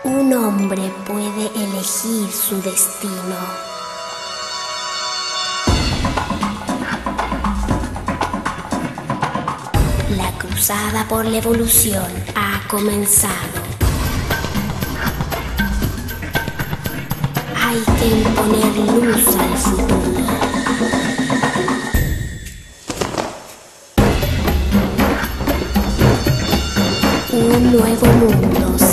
Un hombre puede elegir su destino. La cruzada por la evolución ha comenzado. Hay que imponer luz al futuro. Un nuevo mundo